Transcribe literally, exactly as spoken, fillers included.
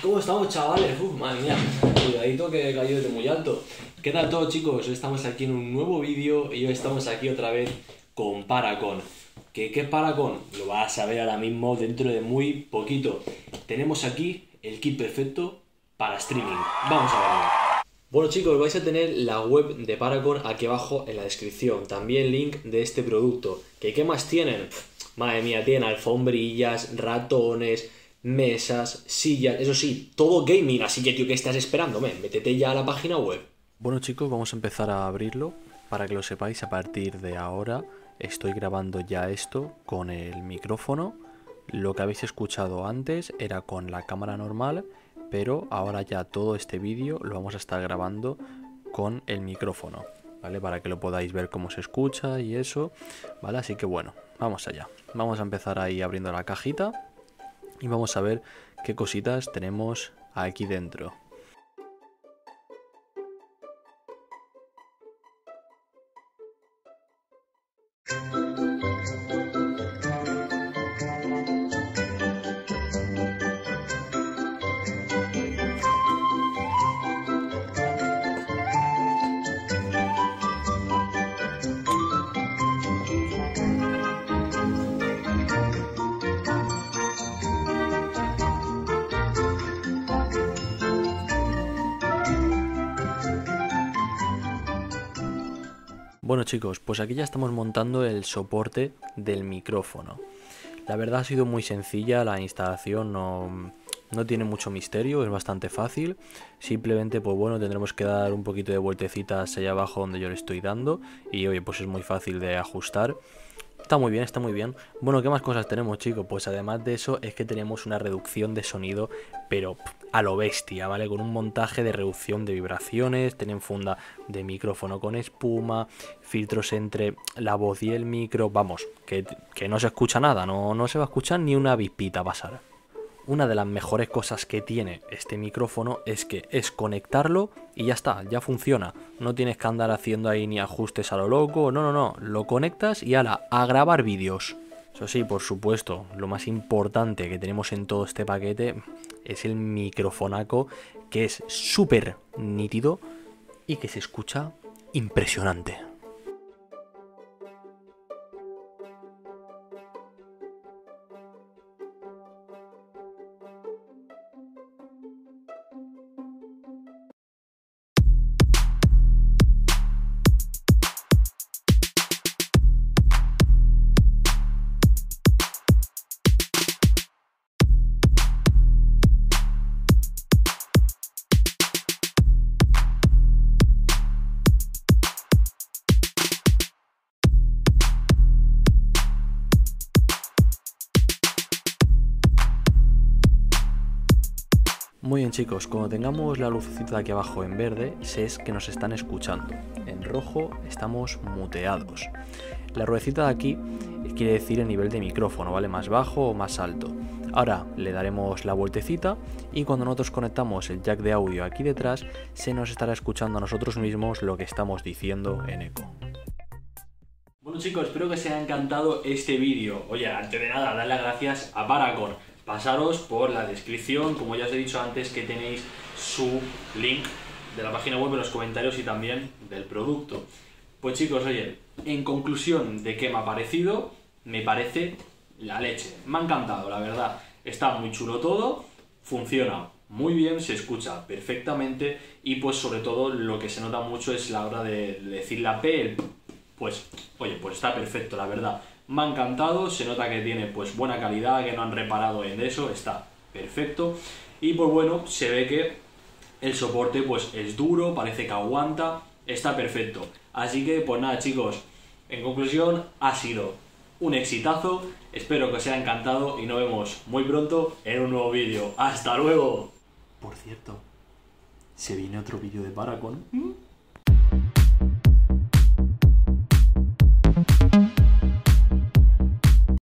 ¿Cómo estamos, chavales? Uf, madre mía, cuidadito que he caído desde muy alto. ¿Qué tal todo, chicos? Hoy estamos aquí en un nuevo vídeo y hoy estamos aquí otra vez con Paracon. ¿Qué, qué es Paracon? Lo vas a ver ahora mismo dentro de muy poquito. Tenemos aquí el kit perfecto para streaming. Vamos a verlo. Bueno, chicos, vais a tener la web de Paracon aquí abajo en la descripción. También link de este producto. ¿Qué, qué más tienen? Pff, madre mía, tienen alfombrillas, ratones, mesas, sillas, eso sí, todo gaming, así que tío, ¿qué estás esperando? Men, métete ya a la página web. Bueno, chicos, vamos a empezar a abrirlo. Para que lo sepáis, a partir de ahora estoy grabando ya esto con el micrófono. Lo que habéis escuchado antes era con la cámara normal, pero ahora ya todo este vídeo lo vamos a estar grabando con el micrófono, ¿vale? Para que lo podáis ver cómo se escucha y eso, ¿vale? Así que bueno, vamos allá. Vamos a empezar ahí abriendo la cajita y vamos a ver qué cositas tenemos aquí dentro. Bueno, chicos, pues aquí ya estamos montando el soporte del micrófono. La verdad ha sido muy sencilla, la instalación no, no tiene mucho misterio, es bastante fácil. Simplemente, pues bueno, tendremos que dar un poquito de vueltecitas allá abajo donde yo le estoy dando. Y oye, pues es muy fácil de ajustar. Está muy bien, está muy bien. Bueno, ¿qué más cosas tenemos, chicos? Pues además de eso es que tenemos una reducción de sonido, pero a lo bestia, ¿vale? Con un montaje de reducción de vibraciones, tienen funda de micrófono con espuma, filtros entre la voz y el micro, vamos, que, que no se escucha nada, no, no se va a escuchar ni una avispita pasar. Una de las mejores cosas que tiene este micrófono es que es conectarlo y ya está, ya funciona. No tienes que andar haciendo ahí ni ajustes a lo loco, no, no, no. Lo conectas y ala, a grabar vídeos. Eso sí, por supuesto, lo más importante que tenemos en todo este paquete es el microfonaco, que es súper nítido y que se escucha impresionante. Muy bien, chicos, cuando tengamos la lucecita de aquí abajo en verde, es que nos están escuchando. En rojo estamos muteados. La ruedecita de aquí quiere decir el nivel de micrófono, ¿vale? Más bajo o más alto. Ahora le daremos la vueltecita y cuando nosotros conectamos el jack de audio aquí detrás, se nos estará escuchando a nosotros mismos lo que estamos diciendo en eco. Bueno, chicos, espero que os haya encantado este vídeo. Oye, antes de nada, dar las gracias a Paracon. Pasaros por la descripción, como ya os he dicho antes, que tenéis su link de la página web en los comentarios y también del producto. Pues chicos, oye, en conclusión de qué me ha parecido, me parece la leche. Me ha encantado, la verdad. Está muy chulo todo, funciona muy bien, se escucha perfectamente y pues sobre todo lo que se nota mucho es la hora de decir la P, pues oye, pues está perfecto, la verdad. Me ha encantado, se nota que tiene pues buena calidad, que no han reparado en eso, está perfecto. Y pues bueno, se ve que el soporte pues es duro, parece que aguanta, está perfecto. Así que pues nada, chicos, en conclusión ha sido un exitazo, espero que os haya encantado y nos vemos muy pronto en un nuevo vídeo. ¡Hasta luego! Por cierto, se viene otro vídeo de Paracon. ¿Mm?